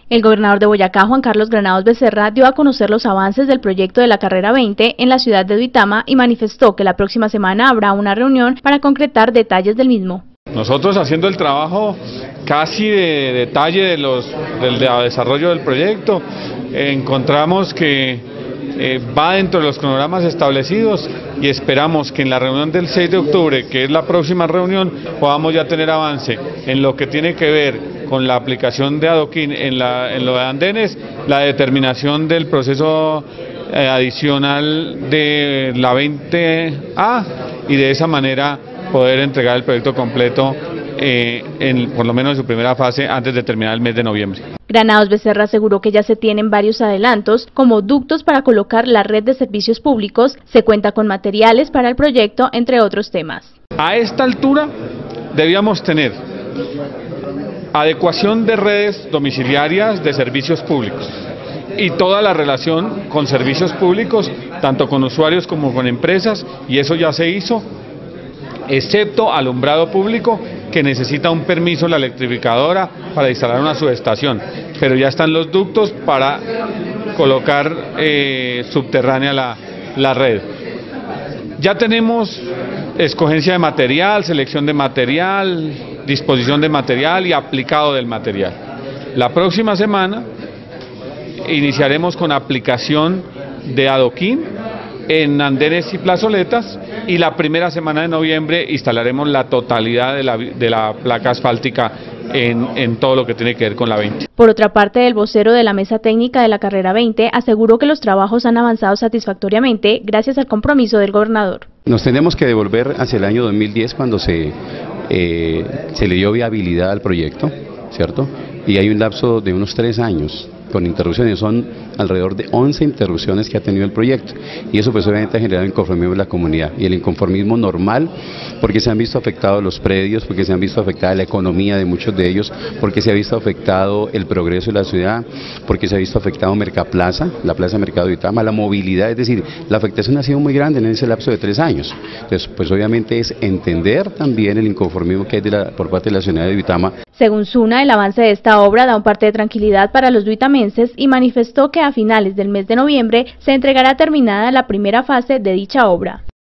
El gobernador de Boyacá, Juan Carlos Granados Becerra, dio a conocer los avances del proyecto de la Carrera 20 en la ciudad de Duitama y manifestó que la próxima semana habrá una reunión para concretar detalles del mismo. Nosotros haciendo el trabajo casi de detalle del desarrollo del proyecto, encontramos que va dentro de los cronogramas establecidos y esperamos que en la reunión del 6 de octubre, que es la próxima reunión, podamos ya tener avance en lo que tiene que ver con la aplicación de adoquín en lo de andenes, la determinación del proceso adicional de la 20A y de esa manera poder entregar el proyecto completo por lo menos en su primera fase antes de terminar el mes de noviembre. Granados Becerra aseguró que ya se tienen varios adelantos, como ductos para colocar la red de servicios públicos, se cuenta con materiales para el proyecto, entre otros temas. A esta altura debíamos tener adecuación de redes domiciliarias de servicios públicos y toda la relación con servicios públicos, tanto con usuarios como con empresas, y eso ya se hizo, excepto alumbrado público, que necesita un permiso la electrificadora para instalar una subestación, pero ya están los ductos para colocar subterránea la red. Ya tenemos escogencia de material, selección de material, disposición de material y aplicado del material. La próxima semana iniciaremos con aplicación de adoquín en andenes y plazoletas, y la primera semana de noviembre instalaremos la totalidad de la placa asfáltica en todo lo que tiene que ver con la 20. Por otra parte, el vocero de la Mesa Técnica de la Carrera 20 aseguró que los trabajos han avanzado satisfactoriamente gracias al compromiso del gobernador. Nos tenemos que devolver hacia el año 2010 cuando se le dio viabilidad al proyecto, ¿cierto? Y hay un lapso de unos 3 años con interrupciones, son alrededor de 11 interrupciones que ha tenido el proyecto, y eso pues obviamente ha generado inconformismo en la comunidad, y el inconformismo normal porque se han visto afectados los predios, porque se han visto afectada la economía de muchos de ellos, porque se ha visto afectado el progreso de la ciudad, porque se ha visto afectado Mercaplaza, la Plaza Mercado de Duitama, la movilidad, es decir, la afectación ha sido muy grande en ese lapso de 3 años. Entonces pues obviamente es entender también el inconformismo que hay por parte de la ciudad de Duitama. Según Zuna, el avance de esta obra da un parte de tranquilidad para los duitamenses y manifestó que a finales del mes de noviembre se entregará terminada la primera fase de dicha obra.